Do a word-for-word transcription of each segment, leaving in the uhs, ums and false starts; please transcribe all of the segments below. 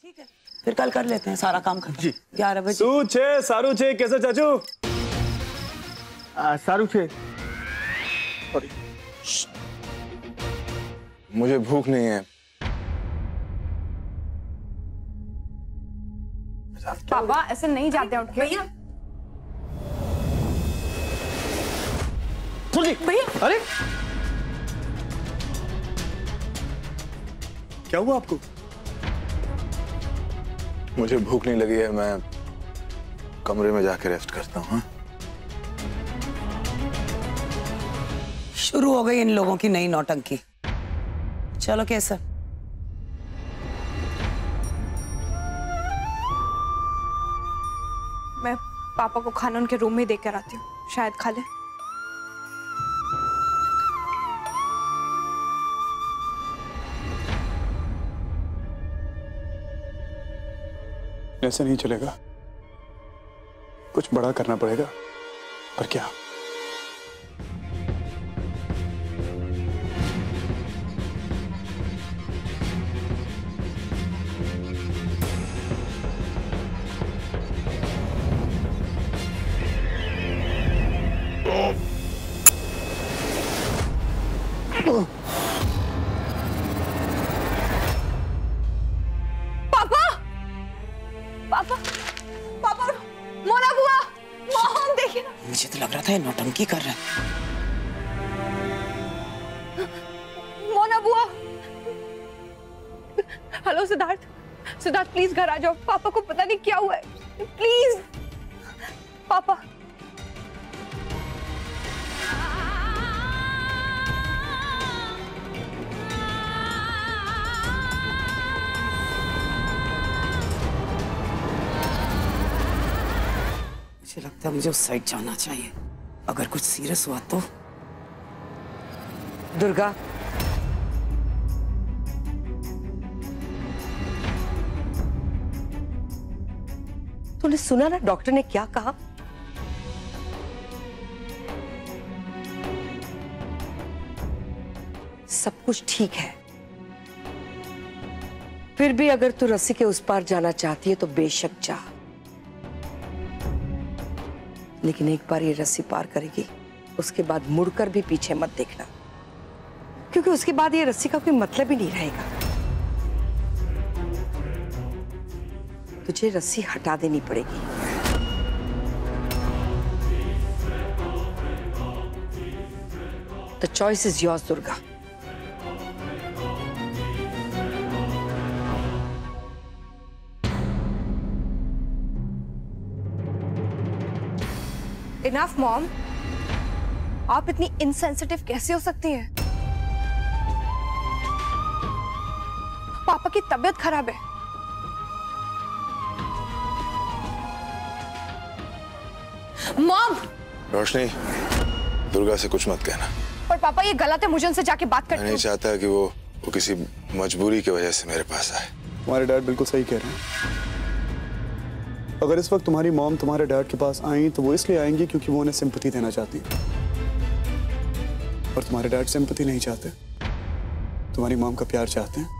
ठीक है, फिर कल कर लेते हैं सारा काम खत्म। जी ग्यारह बजे। सू छे सारू छे कैसे चाचू? आ, सारू छे। मुझे भूख नहीं है। पापा ऐसे नहीं जाते उठ के। भैया भैया अरे क्या हुआ आपको? मुझे भूख नहीं लगी है, मैं कमरे में जाके रेस्ट करता हूँ। शुरू हो गई इन लोगों की नई नौटंकी। चलो केसर। मैं पापा को खाना उनके रूम में देकर आती हूँ, शायद खा ले। ऐसे नहीं चलेगा, कुछ बड़ा करना पड़ेगा। पर क्या? पापा पापा पापा मोना बुआ मॉम देखिए ना। मुझे तो लग रहा था ये नौटंकी कर रहा है। मोना बुआ। हेलो सिद्धार्थ, सिद्धार्थ प्लीज घर आ जाओ, पापा को पता नहीं क्या हुआ है, प्लीज पापा। मुझे लगता है मुझे उस साइड जाना चाहिए, अगर कुछ सीरियस हुआ तो। दुर्गा तूने सुना ना डॉक्टर ने क्या कहा? सब कुछ ठीक है, फिर भी अगर तू रस्सी के उस पार जाना चाहती है तो बेशक जा, लेकिन एक बार ये रस्सी पार करेगी उसके बाद मुड़कर भी पीछे मत देखना, क्योंकि उसके बाद ये रस्सी का कोई मतलब ही नहीं रहेगा। तुझे रस्सी हटा देनी पड़ेगी। The choice is yours, Durga. Enough mom, आप इतनी इनसेंसिटिव कैसे हो सकती हैं? पापा की तबीयत खराब है। मॉम। रोशनी, दुर्गा से कुछ मत कहना। पर पापा ये गलत है, मुझे उनसे जाके बात करनी है। मैं नहीं चाहता कि वो वो किसी मजबूरी की वजह से मेरे पास आए। तुम्हारे डैड बिल्कुल सही कह रहे हैं। अगर इस वक्त तुम्हारी मॉम तुम्हारे डैड के पास आई तो वो इसलिए आएंगी क्योंकि वो उन्हें सिंपैथी देना चाहती है, और तुम्हारे डैड सिंपैथी नहीं चाहते, तुम्हारी मॉम का प्यार चाहते हैं।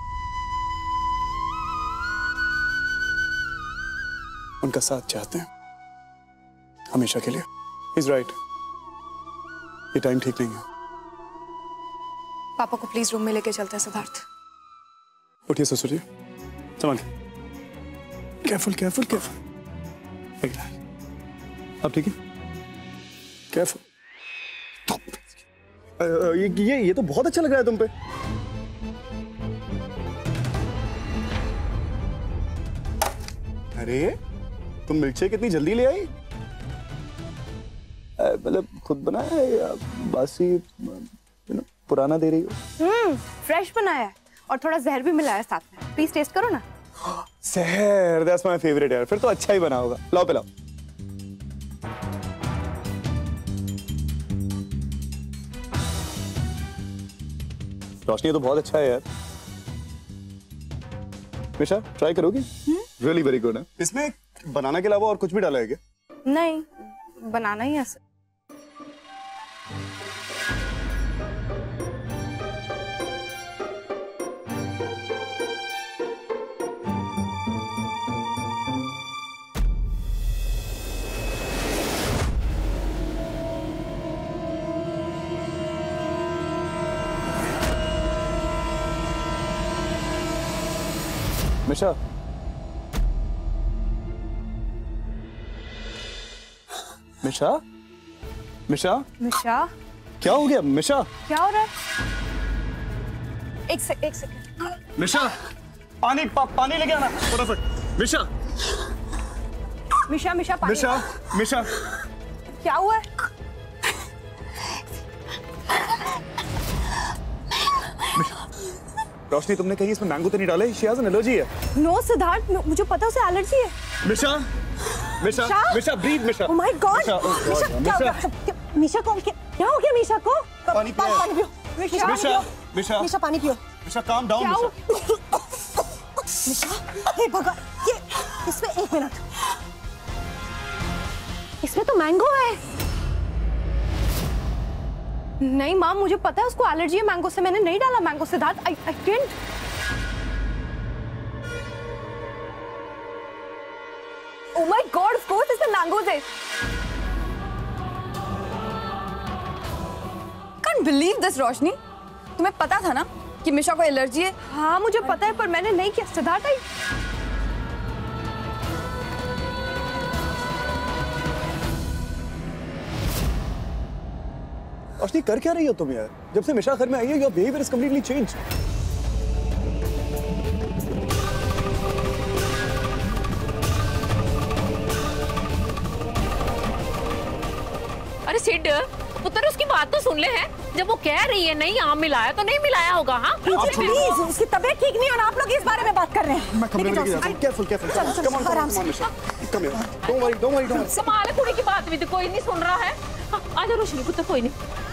उनका साथ चाहते हैं हमेशा के लिए। He's right, ये टाइम ठीक नहीं है। पापा को प्लीज रूम में लेके चलते हैं सिद्धार्थ। उठिए ससुर जी, संभाल के। Careful careful careful. अब ठीक है? केयरफुल। ये ये ये तो बहुत अच्छा लग रहा है तुम पे। अरे तुम मिल्कशेक इतनी जल्दी ले आई? मतलब खुद बनाया है या बासी यू नो पुराना दे रही हो? हम्म फ्रेश बनाया है और थोड़ा जहर भी मिलाया है साथ में, प्लीज टेस्ट करो ना। जहर, दैट्स माय फेवरेट यार, फिर तो अच्छा ही बना होगा। लाओ पिलाओ। रोशनी ये तो बहुत अच्छा है यार। मिशा ट्राई करोगी? रियली वेरी गुड है। इसमें बनाना के अलावा और कुछ भी डाला है क्या? नहीं, बनाना ही ऐसे। मिशा, मिशा, मिशा, मिशा, क्या हो गया मिशा? क्या हो रहा है? एक से एक सेकंड। मिशा, पानी पा, पानी लेके आना फटाफट। मिशा, मिशा, मिशा, पानी। मिशा, मिशा, क्या हुआ है? रोशनी, तुमने कहीं इसमें मैंगो तो नहीं डाले? शी हैज एन एलर्जी है। नो सिद्धार्थ, मुझे पता है उसे एलर्जी है। Misha, Misha, Misha, breathe Misha. Oh my God. Misha, oh God, Misha, क्या मिशा। हो गया? मीशा को क्या क्या हो गया मीशा को? पानी पियो। पानी पियो। मिशा, मिशा, मिशा, मिशा, पानी पियो। मिशा, काम डाउन क्या मिशा। मिशा, हे भगवान, ये इसमें एक मिनट, इसमें तो मैंगो है। नहीं माँ, मुझे पता है उसको एलर्जी है मैंगो से, मैंने नहीं डाला mango. Siddharth, I I didn't. Oh my God, of course इसमें मैंगोज है। Can't believe this, रोशनी। तुम्हें पता था ना कि मिशा को एलर्जी है? हाँ मुझे पता है, पर मैंने नहीं किया। सिद्धार्थ, आई रोशनी, कर क्या रही हो तुम यार? जब से मिशा घर में आई है, your behaviour is completely changed. अरे सिड, पुत्र उसकी बात तो सुन ले है। जब वो कह रही है नहीं आम मिलाया तो नहीं मिलाया होगा। हाँ प्लीज, उसकी तबीयत ठीक नहीं है और आप लोग इस बारे में बात कर रहे हैं। मैं कमरे में लेके जाता हूं। Careful, careful. Come on, come on Misha. Come here. Don't worry, don't worry, don't worry. कमाल है, कुड़ी की बात भी तो कोई नहीं सुन रहा है। हाँ, आजा रोशनी पुत्र, कोई नहीं।